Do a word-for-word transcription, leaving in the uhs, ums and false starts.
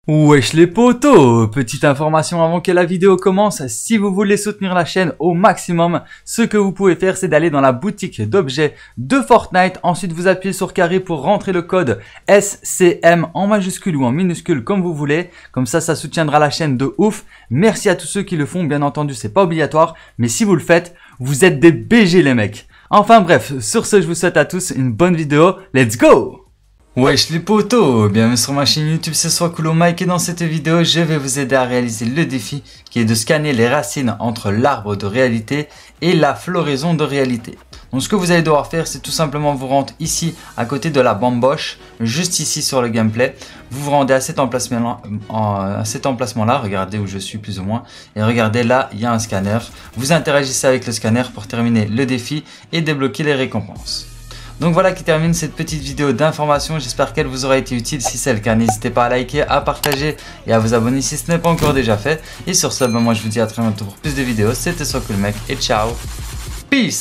Wesh les potos, petite information avant que la vidéo commence, si vous voulez soutenir la chaîne au maximum, ce que vous pouvez faire c'est d'aller dans la boutique d'objets de Fortnite, ensuite vous appuyez sur carré pour rentrer le code S C M en majuscule ou en minuscule comme vous voulez, comme ça ça soutiendra la chaîne de ouf. Merci à tous ceux qui le font, bien entendu c'est pas obligatoire, mais si vous le faites, vous êtes des B G les mecs. Enfin bref, sur ce je vous souhaite à tous une bonne vidéo, let's go! Wesh les potos, bienvenue sur ma chaîne YouTube, c'est Soiscoolo Mike et dans cette vidéo je vais vous aider à réaliser le défi qui est de scanner les racines entre l'arbre de réalité et la floraison de réalité. Donc ce que vous allez devoir faire c'est tout simplement vous rendre ici à côté de la bamboche, juste ici sur le gameplay, vous vous rendez à cet emplacement là, à cet emplacement là, regardez où je suis plus ou moins, et regardez là il y a un scanner, vous interagissez avec le scanner pour terminer le défi et débloquer les récompenses. Donc voilà qui termine cette petite vidéo d'information, j'espère qu'elle vous aura été utile, si c'est le cas n'hésitez pas à liker, à partager et à vous abonner si ce n'est pas encore déjà fait. Et sur ce, ben moi je vous dis à très bientôt pour plus de vidéos, c'était Soiscoolo Mike et ciao, peace.